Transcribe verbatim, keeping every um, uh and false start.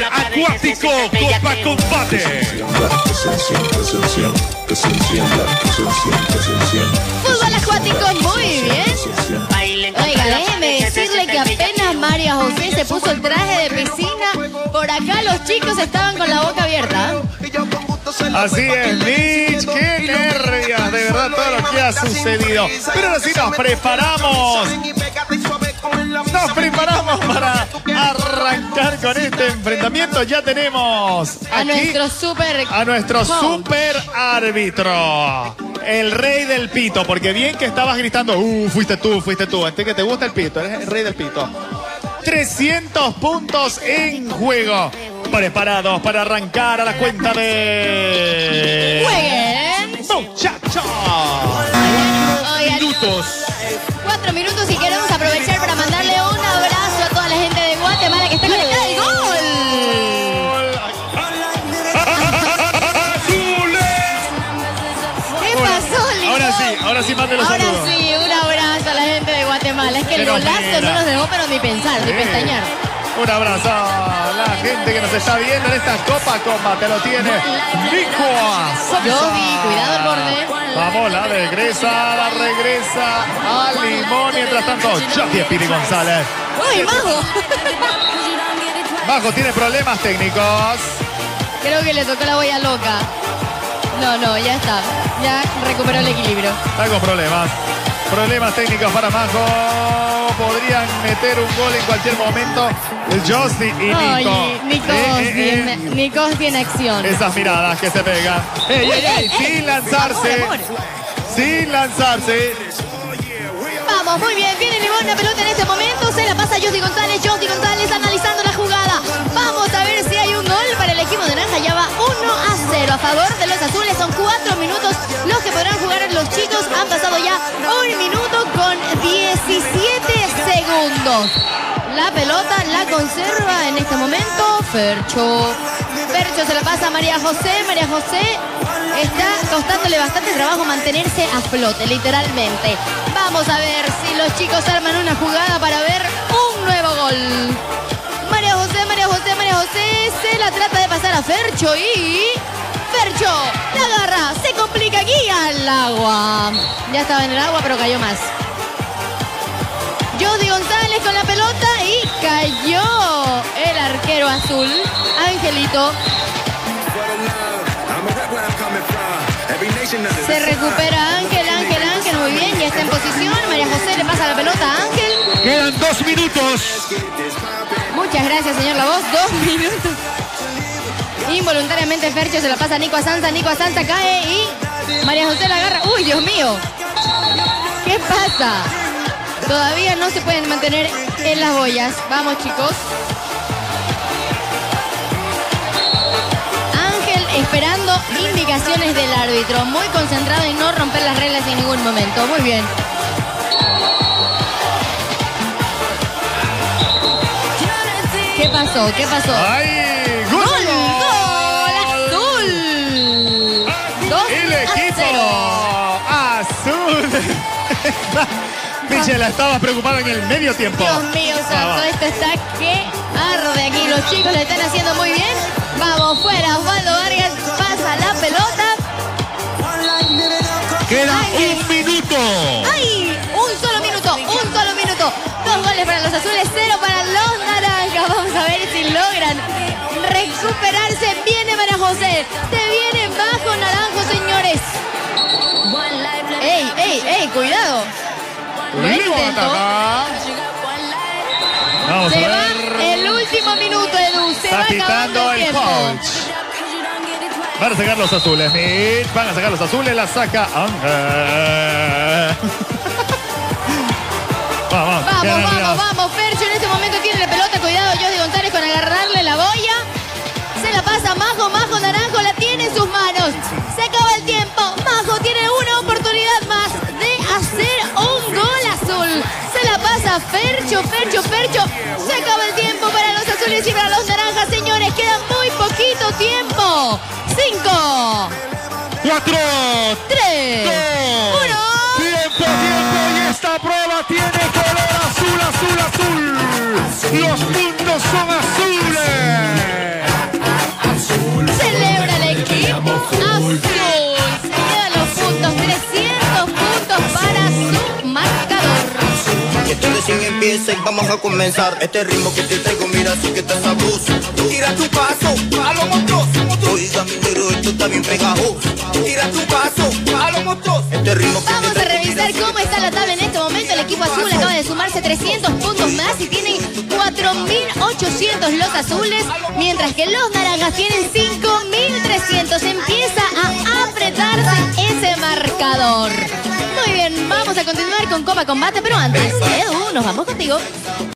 Acuático Copa Combate. Fútbol acuático, muy bien. Oiga, déjeme decirle que apenas María José se puso el traje de piscina, por acá los chicos estaban con la boca abierta. Así es, Mitch, qué nervios, de verdad, todo lo que ha sucedido. Pero ahora sí nos preparamos. Nos preparamos para arrancar con este enfrentamiento. Ya tenemos A aquí nuestro super... a nuestro coach. super árbitro, el rey del pito, porque bien que estabas gritando, uh, fuiste tú, fuiste tú, este que te gusta el pito, eres el rey del pito. trescientos puntos en juego. Preparados para arrancar a la cuenta de... ¡Jueguen! ¡Muchachos! Oigan, Minutos. cuatro minutos y queremos aprovechar para mandarle un abrazo a toda la gente de Guatemala que está conectada al gol. ¿Qué pasó, Lino? Ahora sí, ahora sí, mande los Ahora saludos. sí, un abrazo a la gente de Guatemala. Es que el Pero golazo mira. no nos dejó pero ni pensar, ni Sí. pestañear. Un abrazo a la gente que nos está viendo en esta Copa Combate. Lo tiene Nico. Yo vi, cuidado el borde. Vamos, la regresa, la regresa a Limón. Mientras tanto, Jockey Piri González. ¡Uy, Mago! Bajo tiene problemas técnicos. Creo que le tocó la boya loca. No, no, ya está. Ya recuperó el equilibrio. Está con problemas. Problemas técnicos para Majo. Podrían meter un gol en cualquier momento. Josti y Nico. Oye, Nico, Eh, eh, eh. tiene, Nico tiene acción. Esas miradas que se pegan. ¡Ey, ey, ey! Sin lanzarse. Amor, amor. Sin lanzarse. Vamos, muy bien, viene Limón, la pelota en este momento, se la pasa a Josti González, Josti González analizando la jugada. Vamos a ver si hay un gol para el equipo de naranja, ya va uno a cero a favor de los azules, son cuatro minutos los que podrán jugar los chicos, han pasado ya un minuto con diecisiete segundos. La pelota la conserva en este momento Fercho. Fercho se la pasa a María José, María José está costándole bastante trabajo mantenerse a flote, literalmente. Vamos a ver si los chicos arman una jugada para ver un nuevo gol. María José, María José, María José se la trata de pasar a Fercho y... Fercho la agarra, se complica aquí al agua. Ya estaba en el agua, pero cayó más. Josti González con la pelota y cayó el arquero azul, Angelito. Se recupera Ángel, Ángel, Ángel, muy bien, ya está en posición. María José le pasa la pelota a Ángel. Quedan dos minutos. Muchas gracias, señor La Voz, dos minutos. Involuntariamente Fercho se la pasa a Nico Asanza, Nico Asanza cae y María José la agarra. ¡Uy, Dios mío! ¿Qué pasa? Todavía no se pueden mantener en las boyas. Vamos, chicos. Ángel esperando indicaciones del árbitro. Muy concentrado en no romper las reglas en ningún momento. Muy bien. ¿Qué pasó? ¿Qué pasó? ¡Ay! ¡Gol! ¡Gol! ¡Gol azul! dos El a equipo cero. azul. Michelle, estabas preocupada en el medio tiempo. Dios mío, santo, Vamos. esto está que arde aquí. Los chicos lo están haciendo muy bien. Vamos, fuera, Osvaldo Vargas pasa la pelota. Queda Ángel. un minuto. ¡Ay! Un solo minuto, un solo minuto. Dos goles para los azules, cero para los naranjas. Vamos a ver si logran recuperarse. Viene María José. Se viene bajo naranjo, señores. ¡Ey, ey, ey! ¡Cuidado! Buen intento. Vamos a Se va ver. el último minuto, Edu. Se Está va acabando pitando el el tiempo. coach. Van a sacar los azules, Mitch. Van a sacar los azules. La saca Ángel. Vamos, Vamos, qué vamos, nervios. vamos. Fercho en este momento tiene la pelota. Cuidado, Josti González con agarrarle la boya. Se la pasa Majo, Majo Naranjo la tiene en sus manos. Se acaba el tiempo. Majo tiene una oportunidad más de hacer un gol azul. Se la pasa Fercho, Fercho, Fercho. Se acaba el tiempo para los azules y para los naranjas, señores. Queda muy poquito tiempo. Cinco, Cuatro. tres, Dos. uno. Tiempo, tiempo. Y esta prueba tiene color azul, azul, azul. Los puntos son azules. recién empieza y vamos a comenzar. Este ritmo que te traigo, mira, sí que está sabroso. Tira tu paso a lo monstruoso. Oiga, mi negro, esto está bien pegajoso. Tira tu paso a lo monstruoso. Este ritmo que Vamos te a traigo, revisar mira, cómo está la tabla en este momento. El equipo azul acaba de sumarse trescientos puntos más y tienen cuatro mil ochocientos los azules, mientras que los naranjas tienen cinco mil trescientos. Empieza a apretarse ese marcador. Muy bien, vamos a continuar con Copa Combate, pero antes, Edu, nos vamos contigo.